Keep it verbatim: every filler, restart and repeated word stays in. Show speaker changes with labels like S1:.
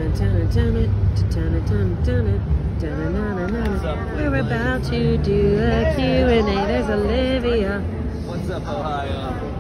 S1: We're about to do a Q and A. There's Olivia.
S2: What's up, Ohio?